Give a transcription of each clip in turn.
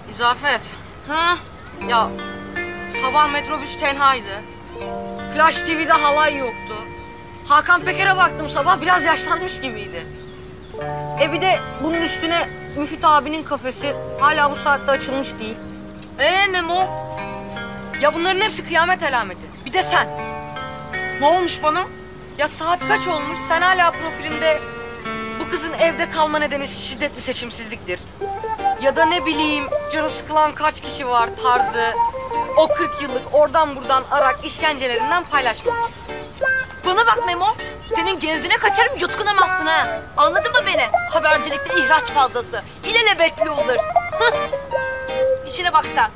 İzafet. Ha? Ya sabah metrobüs tenhaydı. Flash TV'de halay yoktu. Hakan Peker'e baktım sabah, biraz yaşlanmış gibiydi. Bir de bunun üstüne Müfit abinin kafesi hala bu saatte açılmış değil. Memo? Ya bunların hepsi kıyamet alameti. Bir de sen. Ne olmuş bana? Ya saat kaç olmuş? Sen hala profilinde bu kızın evde kalma nedeni şiddetli seçimsizliktir. Ya da ne bileyim canı sıkılan kaç kişi var tarzı. O 40 yıllık oradan buradan arak işkencelerinden paylaşmamışsın. Bana bak Memo. Senin genzine kaçarım, yutkunamazsın ha. Anladın mı beni? Habercilikte ihraç fazlası. İlelebetli uzır. İşine bak sen.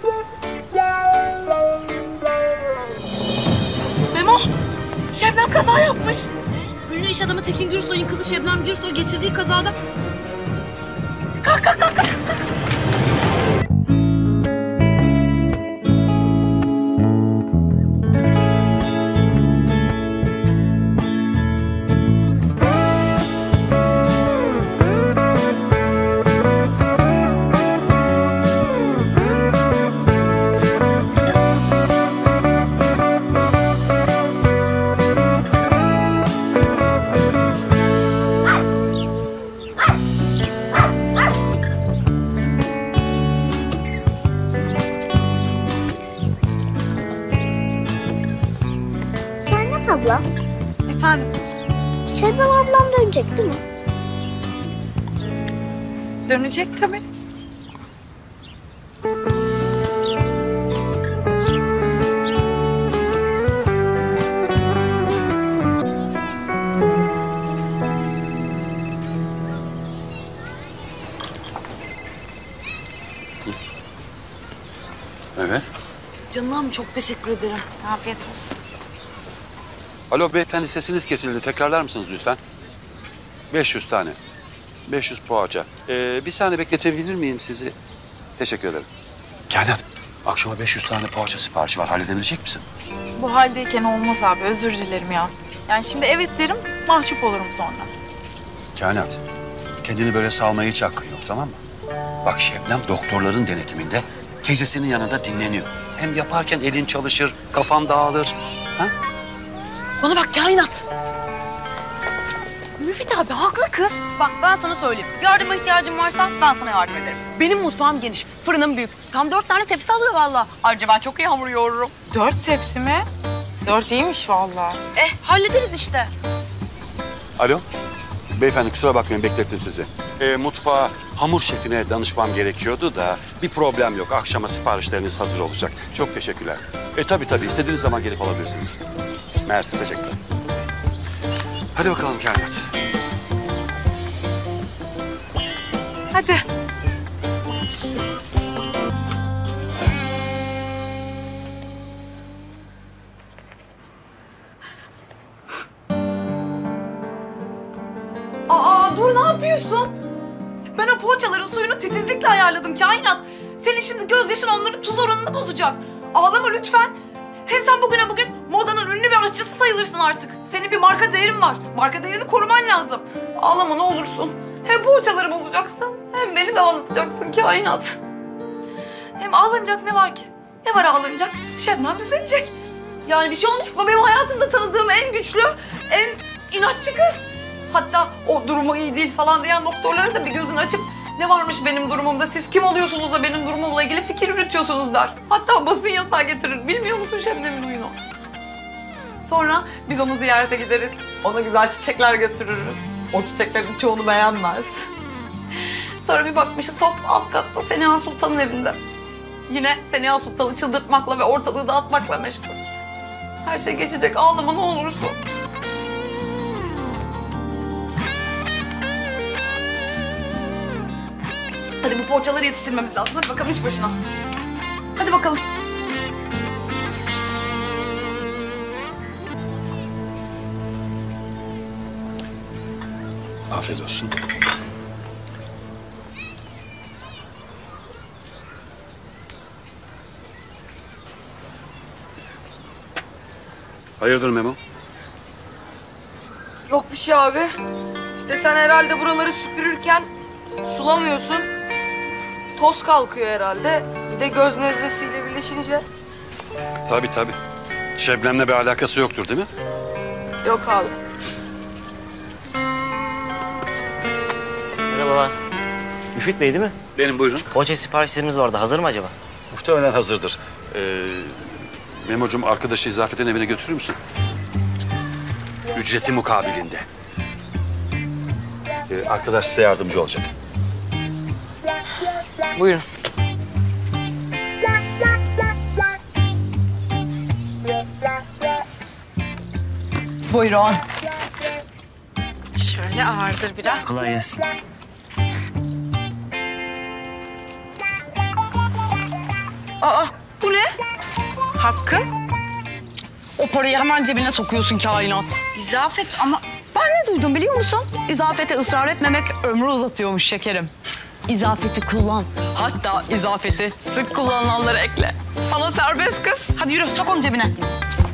Memo, Şebnem kaza yapmış. Ünlü iş adamı Tekin Gürsoy'un kızı Şebnem Gürsoy geçirdiği kazada... Kalk, kalk, kalk, kalk. Abla. Efendim? Şebnem ablam dönecek değil mi? Dönecek tabii. Evet. Canım çok teşekkür ederim. Afiyet olsun. Alo beyefendi, sesiniz kesildi. Tekrarlar mısınız lütfen? 500 tane. 500 poğaça. Bir saniye bekletebilir miyim sizi? Teşekkür ederim. Kainat, akşama 500 tane poğaça siparişi var. Halledebilecek misin? Bu haldeyken olmaz abi, özür dilerim ya. Yani şimdi evet derim, mahcup olurum sonra. Kainat, kendini böyle salmaya hiç hakkın yok, tamam mı? Bak Şebnem doktorların denetiminde, teyzesinin yanında dinleniyor. Hem yaparken elin çalışır, kafan dağılır. Ha? Bana bak kainat. Müfit abi haklı kız. Bak ben sana söyleyeyim. Yardıma ihtiyacın varsa ben sana yardım ederim. Benim mutfağım geniş, fırınım büyük. Tam 4 tane tepsi alıyor vallahi. Ayrıca ben çok iyi hamur yoğururum. 4 tepsi mi? 4 iyiymiş vallahi. Hallederiz işte. Alo. Beyefendi kusura bakmayın, beklettim sizi. Mutfağa hamur şefine danışmam gerekiyordu da bir problem yok. Akşama siparişleriniz hazır olacak. Çok teşekkürler. Tabii istediğiniz zaman gelip alabilirsiniz. Mersi, teşekkürler. Hadi bakalım Kainat. Hadi. Dur ne yapıyorsun? Ben o poğaçaların suyunu titizlikle ayarladım kainat. Senin şimdi gözyaşın onların tuz oranını bozacak. Ağlama lütfen. Hem sen bugün modanın ünlü bir aşçısı sayılırsın artık. Senin bir marka değerin var. Marka değerini koruman lazım. Ağlama ne olursun. Hem poğaçaları bozacaksın hem beni de ağlatacaksın kainat. Hem ağlanacak ne var ki? Ne var ağlanacak? Şebnem düzelecek. Yani bir şey olmayacak. Bu benim hayatımda tanıdığım en güçlü, en inatçı kız. Hatta o durumu iyi değil falan diyen doktorlara da bir gözünü açıp ne varmış benim durumumda, siz kim oluyorsunuz da benim durumumla ilgili fikir üretiyorsunuz der. Hatta basın yasağı getirir. Bilmiyor musun Şebnem'in huyunu? Sonra biz onu ziyarete gideriz. Ona güzel çiçekler götürürüz. O çiçeklerin çoğunu beğenmez. Sonra bir bakmışız hop alt katta Seniha Sultan'ın evinde. Yine Seniha Sultan'ı çıldırtmakla ve ortalığı dağıtmakla meşgul. Her şey geçecek, ağlama ne olursun. Hadi bu poğaçaları yetiştirmemiz lazım. Hadi bakalım iş başına. Hadi bakalım. Afiyet olsun. Hayırdır Memo? Yok bir şey abi. İşte sen herhalde buraları süpürürken sulamıyorsun. toz kalkıyor herhalde. Bir de göz nezlesiyle birleşince. Tabii. Şebnem'le bir alakası yoktur değil mi? Yok abi. Merhabalar. Müfit Bey değil mi? Benim buyurun. Poğaça siparişlerimiz vardı. Hazır mı acaba? Muhtemelen hazırdır. Memo'cum arkadaşı İzafet'in evine götürür müsün? Ücreti mukabilinde. Arkadaş size yardımcı olacak. Buyurun. Buyurun. Şöyle ağırdır biraz. Kolay gelsin. Aa, bu ne? Hakkın. O parayı hemen cebine sokuyorsun kainat. İzafet ama ben ne duydum biliyor musun? İzafete ısrar etmemek ömrü uzatıyormuş şekerim. İzafeti kullan. Hatta izafeti sık kullanılanları ekle. Sana serbest kız. Hadi yürü sok onu cebine.